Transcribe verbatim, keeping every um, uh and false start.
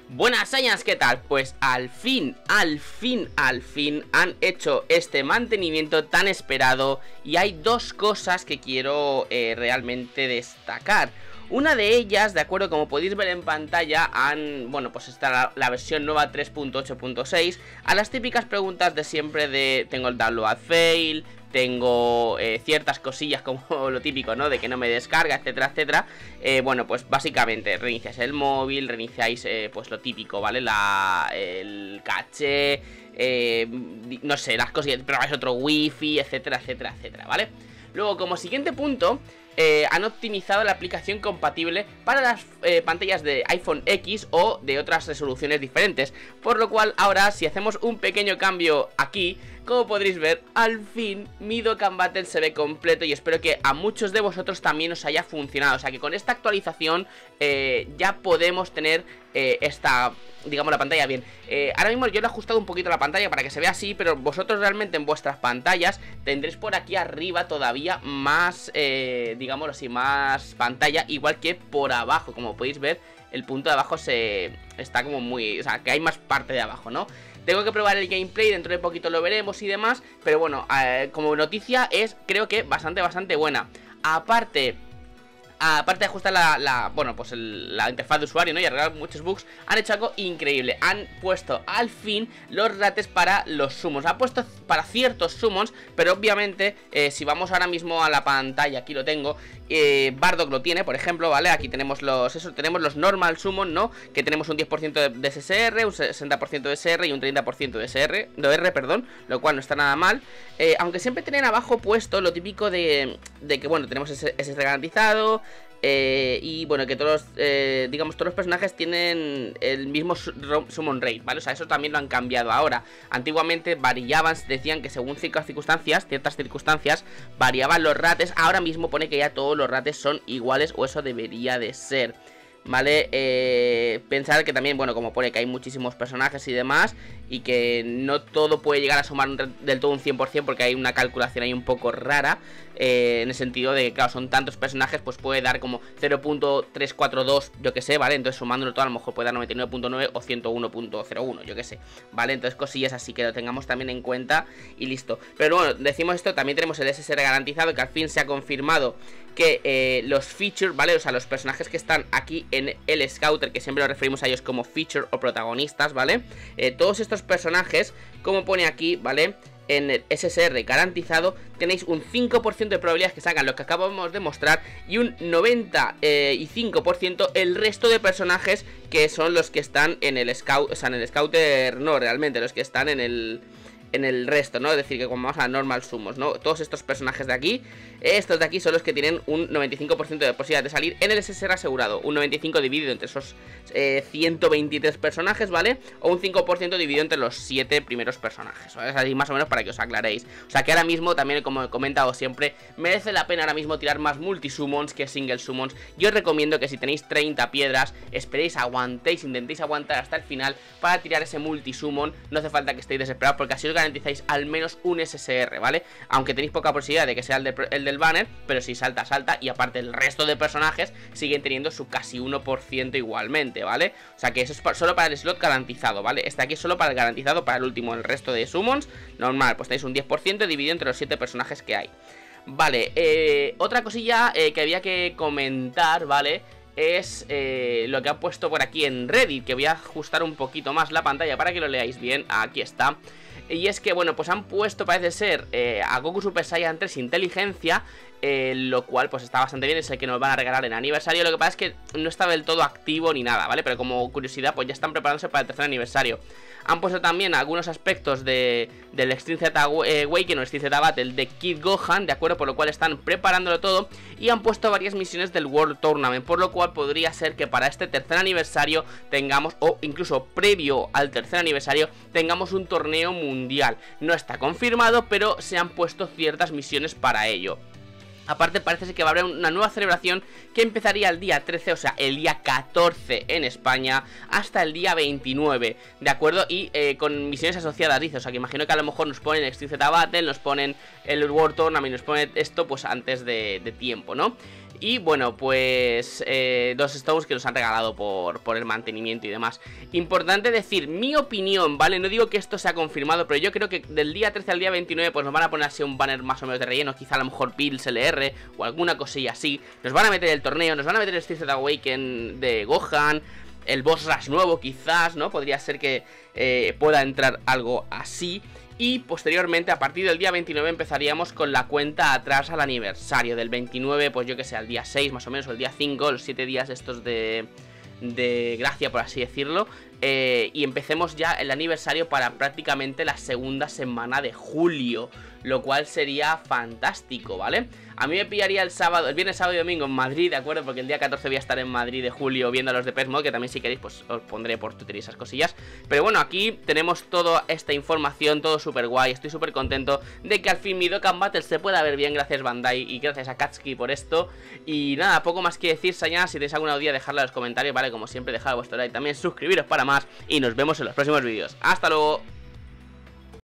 Buenas Saiyans, ¿qué tal? Pues al fin, al fin, al fin han hecho este mantenimiento tan esperado y hay dos cosas que quiero eh, realmente destacar. Una de ellas, de acuerdo, como podéis ver en pantalla, han, bueno, pues está la, la versión nueva tres punto ocho punto seis, a las típicas preguntas de siempre de tengo el download fail, tengo eh, ciertas cosillas como lo típico, ¿no? De que no me descarga, etcétera, etcétera. Eh, bueno, pues básicamente reiniciáis el móvil, reiniciáis eh, pues lo típico, ¿vale? La, el caché, eh, no sé, las cosillas, probáis otro wifi, etcétera, etcétera, etcétera, ¿vale? Luego, como siguiente punto, eh, han optimizado la aplicación compatible para las eh, pantallas de iPhone X o de otras resoluciones diferentes. Por lo cual, ahora, si hacemos un pequeño cambio aquí, como podréis ver, al fin mi Dokkan Battle se ve completo y espero que a muchos de vosotros también os haya funcionado. O sea que con esta actualización eh, ya podemos tener eh, esta, digamos, la pantalla bien. eh, Ahora mismo yo le he ajustado un poquito la pantalla para que se vea así, pero vosotros realmente en vuestras pantallas tendréis por aquí arriba todavía más, eh, digámoslo así, más pantalla, igual que por abajo. Como podéis ver, el punto de abajo se está como muy, o sea, que hay más parte de abajo, ¿no? Tengo que probar el gameplay, dentro de poquito lo veremos y demás. Pero bueno, eh, como noticia es, creo que bastante, bastante buena. Aparte, aparte de ajustar la, la bueno, pues el, la interfaz de usuario, ¿no? Y arreglar muchos bugs, han hecho algo increíble. Han puesto al fin los rates para los summons. Han puesto para ciertos summons, pero obviamente eh, si vamos ahora mismo a la pantalla, aquí lo tengo, eh, Bardock lo tiene, por ejemplo, ¿vale? Aquí tenemos los, eso, tenemos los normal summon, ¿no? Que tenemos un diez por ciento de, de S S R, un sesenta por ciento de S R y un treinta por ciento de S R, de R, perdón, lo cual no está nada mal. eh, Aunque siempre tienen abajo puesto lo típico de, de que, bueno, tenemos S S R garantizado. Eh, y bueno, que todos, eh, digamos, todos los personajes tienen el mismo summon rate, ¿vale? O sea, eso también lo han cambiado ahora. Antiguamente variaban, decían que según ciertas circunstancias, ciertas circunstancias, variaban los rates. Ahora mismo pone que ya todos los rates son iguales, o eso debería de ser, ¿vale? Eh, pensar que también, bueno, como pone que hay muchísimos personajes y demás, y que no todo puede llegar a sumar un, del todo un cien por cien, porque hay una calculación ahí un poco rara, eh, en el sentido de que, claro, son tantos personajes, pues puede dar como cero punto trescientos cuarenta y dos, yo que sé, ¿vale? Entonces sumándolo todo a lo mejor puede dar noventa y nueve punto nueve o ciento uno punto cero uno, yo que sé, ¿vale? Entonces cosillas así que lo tengamos también en cuenta y listo. Pero bueno, decimos esto, también tenemos el S S R garantizado, que al fin se ha confirmado que eh, los features, ¿vale? O sea, los personajes que están aquí en el Scouter, que siempre lo referimos a ellos como feature o protagonistas, ¿vale? Eh, todos estos personajes, como pone aquí, ¿vale? En el S S R garantizado, tenéis un cinco por ciento de probabilidades que salgan lo que acabamos de mostrar y un noventa y cinco por ciento el resto de personajes que son los que están en el Scout, o sea, en el Scouter, no, realmente, los que están en el... en el resto, ¿no? Es decir, que como vamos a normal summons, ¿no? Todos estos personajes de aquí, estos de aquí son los que tienen un noventa y cinco por ciento de posibilidad de salir en el S S R asegurado. Un noventa y cinco por ciento dividido entre esos eh, ciento veintitrés personajes, ¿vale? O un cinco por ciento dividido entre los siete primeros personajes, ¿vale? Es así más o menos para que os aclaréis. O sea que ahora mismo, también como he comentado siempre, merece la pena ahora mismo tirar más multi-summons que single summons. Yo os recomiendo que si tenéis treinta piedras, esperéis, aguantéis, intentéis aguantar hasta el final para tirar ese multi-summon. No hace falta que estéis desesperados, porque así os garantizáis al menos un S S R, ¿vale? Aunque tenéis poca posibilidad de que sea el, de, el del banner, pero si salta, salta. Y aparte el resto de personajes siguen teniendo su casi uno por ciento igualmente, ¿vale? O sea que eso es solo para el slot garantizado, ¿vale? Este aquí es solo para el garantizado, para el último. El resto de summons, normal, pues tenéis un diez por ciento dividido entre los siete personajes que hay. Vale, eh, otra cosilla eh, que había que comentar, ¿vale? Es eh, lo que ha puesto por aquí en Reddit, que voy a ajustar un poquito más la pantalla para que lo leáis bien. Aquí está. Y es que, bueno, pues han puesto, parece ser, eh, a Goku Super Saiyan tres Inteligencia, eh, lo cual pues está bastante bien, es el que nos van a regalar en aniversario. Lo que pasa es que no está del todo activo ni nada, ¿vale? Pero como curiosidad, pues ya están preparándose para el tercer aniversario. Han puesto también algunos aspectos de, del Extreme Z Awakening o Extreme Z Battle de Kid Gohan, ¿de acuerdo? Por lo cual están preparándolo todo. Y han puesto varias misiones del World Tournament, por lo cual podría ser que para este tercer aniversario tengamos, o incluso previo al tercer aniversario, tengamos un torneo mundial. No está confirmado, pero se han puesto ciertas misiones para ello. Aparte parece ser que va a haber una nueva celebración que empezaría el día trece, o sea, el día catorce en España, hasta el día veintinueve, ¿de acuerdo? Y eh, con misiones asociadas, dice, o sea, que imagino que a lo mejor nos ponen Extreme Z Battle, nos ponen el World Tournament, nos ponen esto pues antes de, de tiempo, ¿no? Y bueno, pues eh, dos stones que nos han regalado por, por el mantenimiento y demás. Importante decir, mi opinión, ¿vale? No digo que esto sea confirmado, pero yo creo que del día trece al día veintinueve pues nos van a poner así un banner más o menos de relleno, quizá a lo mejor Pills L R o alguna cosilla así. Nos van a meter el torneo, nos van a meter el Steel Awaken de Gohan, el Boss Rush nuevo quizás, ¿no? Podría ser que eh, pueda entrar algo así. Y posteriormente, a partir del día veintinueve, empezaríamos con la cuenta atrás al aniversario. Del veintinueve, pues yo que sé, al día seis más o menos, o el día cinco, los siete días estos de, de gracia, por así decirlo. Eh, y empecemos ya el aniversario para prácticamente la segunda semana de julio, lo cual sería fantástico, ¿vale? A mí me pillaría el sábado, el viernes, sábado y domingo en Madrid, ¿de acuerdo? Porque el día catorce voy a estar en Madrid de julio viendo a los de P E S Mode, que también si queréis pues os pondré por Twitter y esas cosillas. Pero bueno, aquí tenemos toda esta información, todo súper guay, estoy súper contento de que al fin mi Dokkan Battle se pueda ver bien, gracias Bandai y gracias a Katsuki por esto. Y nada, poco más que decir, Sañas, si tenéis alguna duda dejadla en los comentarios, ¿vale? Como siempre, dejad vuestro like, también suscribiros para más y nos vemos en los próximos vídeos. ¡Hasta luego!